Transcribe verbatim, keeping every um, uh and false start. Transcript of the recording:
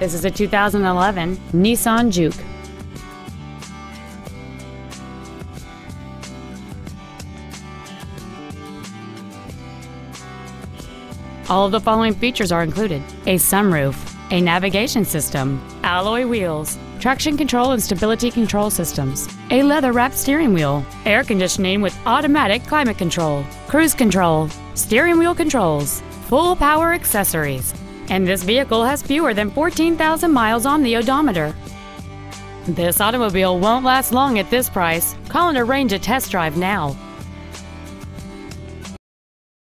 This is a two thousand eleven Nissan Juke. All of the following features are included: a sunroof, a navigation system, alloy wheels, traction control and stability control systems, a leather-wrapped steering wheel, air conditioning with automatic climate control, cruise control, steering wheel controls, full power accessories, and this vehicle has fewer than fourteen thousand miles on the odometer. This automobile won't last long at this price. Call and arrange a test drive now.